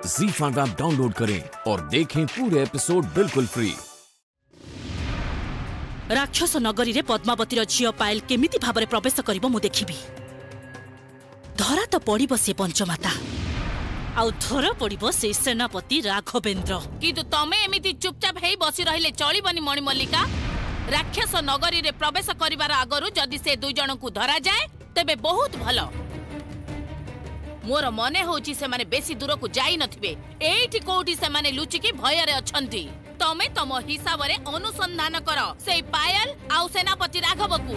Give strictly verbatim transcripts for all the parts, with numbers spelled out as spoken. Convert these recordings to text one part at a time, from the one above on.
ज़ी five app download करें और देखें पूरे एपिसोड बिल्कुल फ्री। राक्षस नगरी रे पद्मावतीर झियो पायल केमिति भाबरे प्रवेश करिवो मु देखिबी। धरा तो पड़िबो से पंचमाता आउ धरा पड़िबो से सेनापति राघवेंद्र। किंतु तमे एमिति चुपचाप हेई बसी रहिले चलिबनी मणि मल्लिका। राक्षस नगरी रे प्रवेश करिवार आगरु जदि से दुई जन को धरा जाए तेबे बहुत भलो। मोर मने होची से माने बेसी दूर को जाई नथिबे। एठी कोठी से माने लुचिकी भय रे अछंती। तमे तम हिसाब रे अनुसंधान कर से पायल आउ सेनापति राघव को।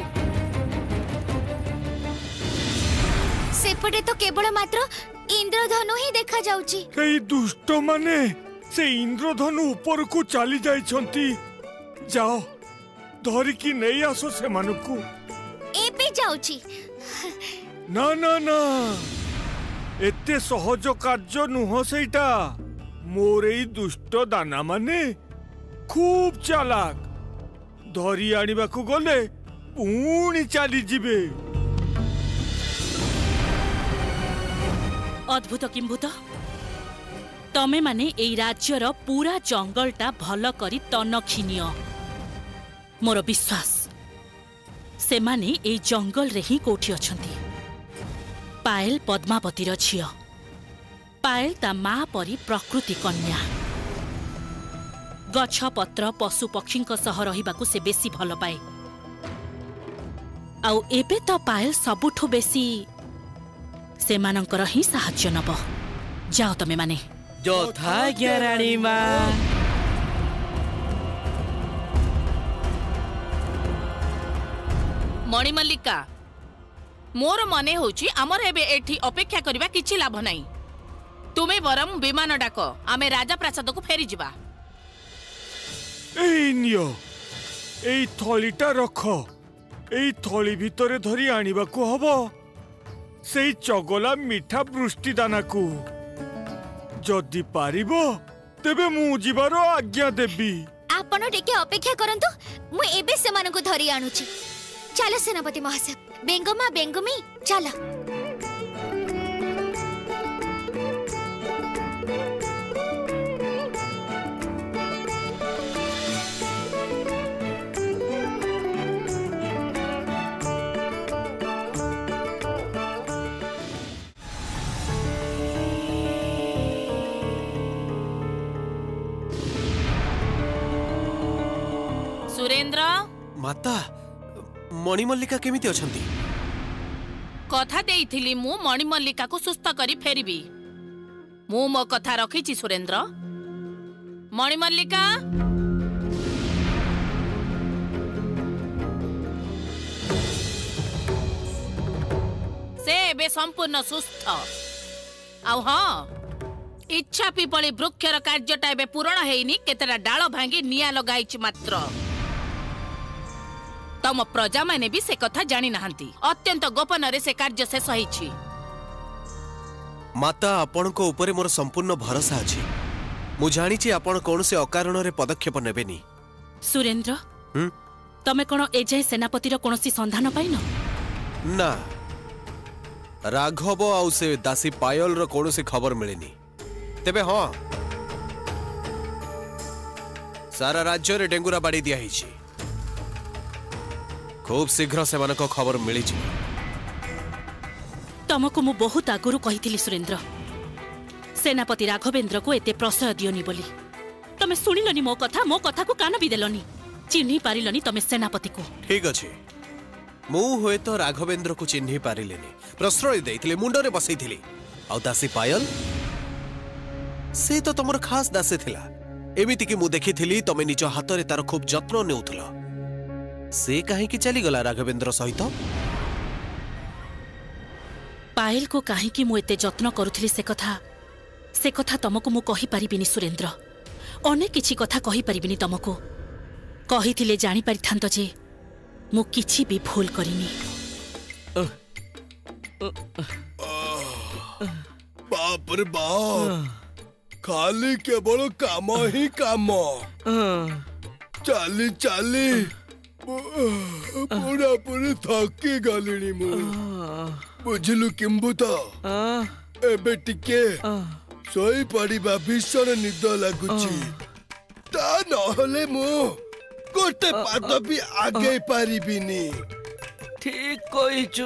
सेपटे तो केवल मात्र इंद्रधनु ही देखा जाउची। कई दुष्ट माने से इंद्रधनु ऊपर को चली जाई छंती। जाओ धरी की नहीं आसो से मानकू। एबे जाउची। ना ना ना एते सहज कार्य नुह सेटा। मोर एई दुष्ट दाना माने खूब चालाक। धरी आनिबा को गले पुणी चली जिबे। अद्भुत किंभूत तमे माने एई राज्यर पूरा जंगलटा भल करी तनखी नियो। मोर विश्वास से माने एई जंगल रे ही कोठी अछंती। पायल पद्मावतीर झियो। पायल ता माँ परी प्रकृति कन्या। गछ पत्र पशु पक्षी सह रहिबाकू से बेसी भल पाए। आउ एबे तो पायल सबुठु बेसी सेमानंकर ही साहाय्य नब। जाओ तमे माने। जोथा ग्याराणी माँ। मणि मल्लिका मोर मने होची आमर एबे एठी अपेक्षा करिबा किछि लाभ नाही। तुमे बरम विमान डाक आमे राजा प्रासाद को फेरी जिबा। एई नियो एई थलीटा रख। एई थली भितरे धरी आनिबा को हबो सेई चगला मिठा वृष्टि दाना को। जदि पारिबो तेबे मु जिबारो आज्ञा देबी। आपण टिके अपेक्षा करंतु मु एबे सेमान को धरी आनुची। चलो सेनापति महाशय। बेंगमा बेंगमी चलो। सुरेंद्र माता मणि मल्लिका केमिति अछंती? कथा देइथिली मु मणि मल्लिका को सुस्थ करी फेरिबी। मु मो कथा रखिछि सुरेंद्र। मणि मल्लिका से बे संपूर्ण सुस्थ। आउ हाँ इच्छा पिपली वृक्षर कार्यटा एबे पूर्ण हेइनी। केतेटा डाळ भांगी निया लगाइछि मात्र। तम प्रजा माने भी से कथा जानी नाहंती। अत्यंत गोपन रे से कार्य शेष होईछि। माता आपण को ऊपर मोर संपूर्ण भरोसा अछि। मु जानि छी आपण कोन से अकारण रे पदक्षेप नेबेनी। सुरेंद्र हम तमे कोन एजाय सेनापतिर कोनसी संधान पाइनो? ना राघव आउ से दासी पायल रो कोन से खबर मिलेनी। तेबे हां सारा राज्य रे डेंगुरा बाड़ी दिया हिछि। खूब शीघ्र से मानको खबर मिली। तमको मु बहुत आगुरु कहिथिली सुरेंद्र सेनापति राघवेंद्र को एते प्रश्रय दियोनी बोली। तमे सुनिलनी मो कथा। मो कथा को कान भी देलनी। चिन्ही पारिलनी तमे सेनापति को। ठीक अछि मु होय तो राघवेंद्र को चिन्ही पारिलेनी। प्रश्रय देइथिले मुंडरे बसैथिली। आउ दासी पायल से तो तमर खास दासी थिला। एमिति कि मु देखिथिली तमे निज हाथ रे तार खूब जत्न नेउथला। से काहे कि चली गला राघवेंद्र सहित? पायल को काहे कि मु एते जत्न करूथली से कथा से कथा तमको मु कहि परिबिनी सुरेंद्र। अनेक किछि कथा कहि परिबिनी तमको। कहिथिले जानि परिथांत जे मु किछि भी भूल करिनी। बाप रे बाप खाली केवल काम ही काम। चाली चाली पूरा पूरी थकी गलिनी मु। बुझलु किंबुत एबे टिके सोई पड़िबा भीषण निद लागुची ता नहले मु गोटे पाद भी आगे पारिबिनी। ठीक कहिचु।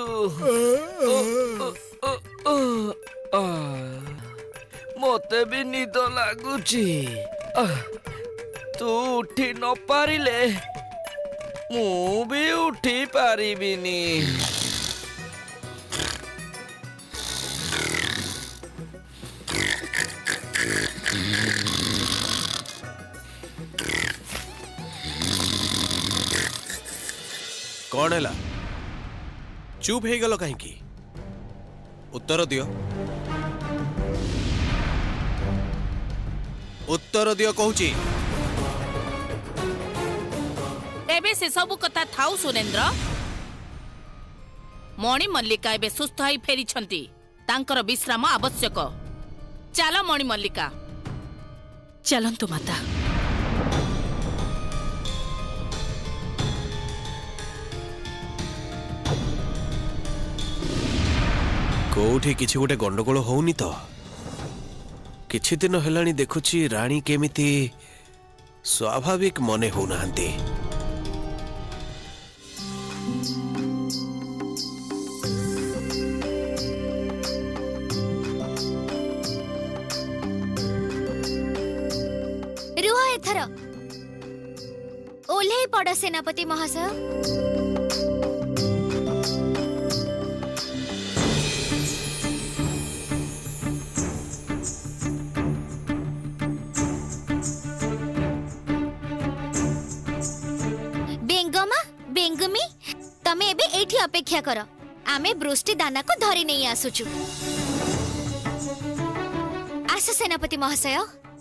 मते भी निद लागुची। तू उठी न पारिले मु भी उठी पारिबिनी। कौन है चुप हो गल कहीं उत्तर दियो उत्तर दियो कहूची। एबे से सब कथा थाउ सुरेंद्र। मणि मल्लिका एबे सुस्थ होई फेरी छंती तांकर विश्राम आवश्यक। चलो मणि मल्लिका चलंतु माता। कोठी किछि गोटे गंडगोल होउनी तो किछि दिन हेलानी देखुची रानी केमिति स्वाभाविक मने हो नांती। रुह एथर ओल्हे पड़ सेनापति महाशय। तमे एबे एठी अपेक्षा कर आमे बृष्टि दाना को धरी नहीं आसुचु। आस सेनापति महाशय।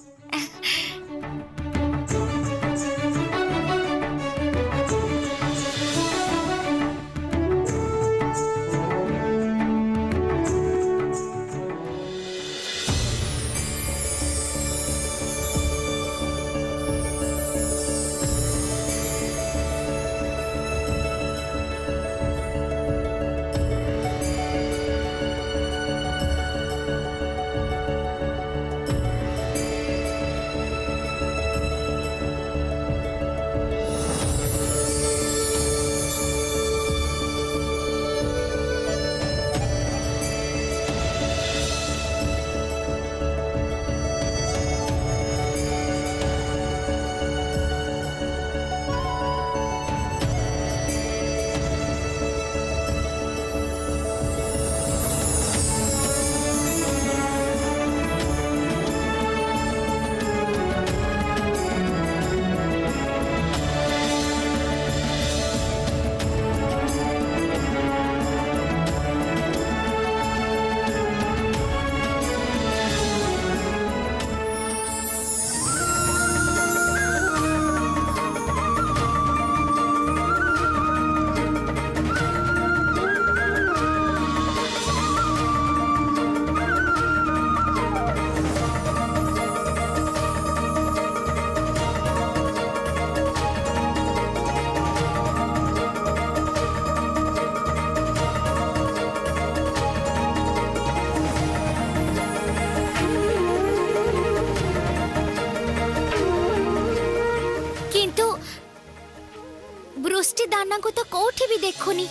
दाना को तो कोठी भी देखोनी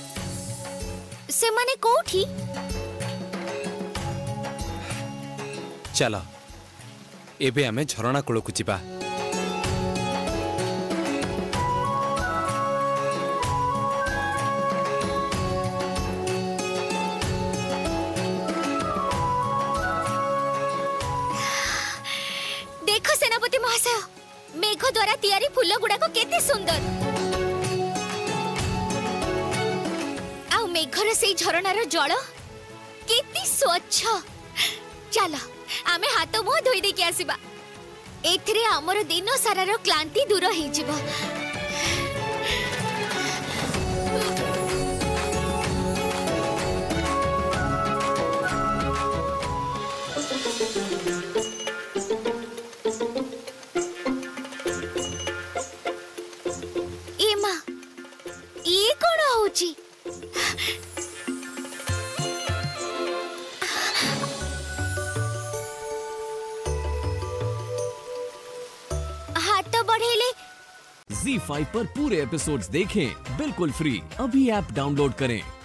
से माने कोठी। चलो एबे आमे झरणा कूल को जिबा। देखो सेनापति महाशय मेघ द्वारा तैयारी फूल गुड़ा को केते सुंदर आ मेघर से झरणार जल केते स्वच्छ। चलो आमे हाथ मुह धोई दे के आसीबा एथिरे हमर दिन सारार क्लांति दूर हो जिवो। एमा ये कोन होची ज़ी फाइव पर पूरे एपिसोड्स देखें बिल्कुल फ्री। अभी ऐप डाउनलोड करें।